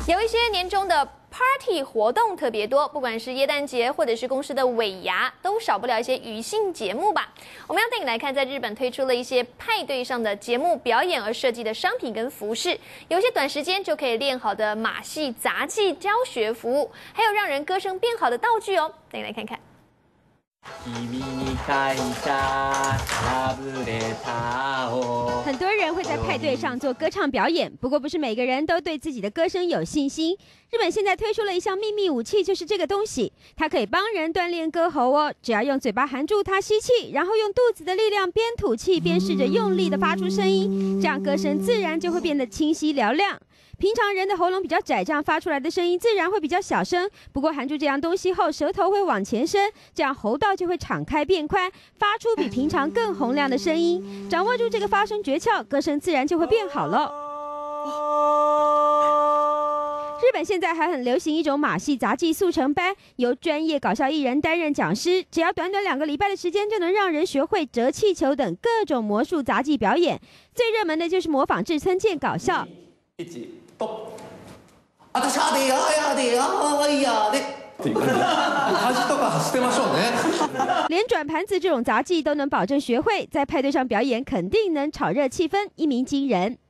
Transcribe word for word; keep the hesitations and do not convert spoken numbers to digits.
有一些年终的 party 活动特别多，不管是耶诞节或者是公司的尾牙，都少不了一些娱性节目吧。我们要带你来看，在日本推出了一些派对上的节目表演而设计的商品跟服饰，有一些短时间就可以练好的马戏杂技教学服务，还有让人歌声变好的道具哦。带你来看看。 很多人会在派对上做歌唱表演，不过不是每个人都对自己的歌声有信心。日本现在推出了一项秘密武器，就是这个东西，它可以帮人锻炼歌喉哦。只要用嘴巴含住它吸气，然后用肚子的力量边吐气边试着用力的发出声音，这样歌声自然就会变得清晰嘹亮。 平常人的喉咙比较窄，这样发出来的声音自然会比较小声。不过含住这样东西后，舌头会往前伸，这样喉道就会敞开变宽，发出比平常更洪亮的声音。掌握住这个发声诀窍，歌声自然就会变好了。日本现在还很流行一种马戏杂技速成班，由专业搞笑艺人担任讲师，只要短短两个礼拜的时间，就能让人学会折气球等各种魔术杂技表演。最热门的就是模仿志村健搞笑。 私はでややでややで。っていう感じ。端とか走ってましょうね。 连转盘子这种杂技都能保证学会，在派对上表演肯定能炒热气氛，一鸣惊人。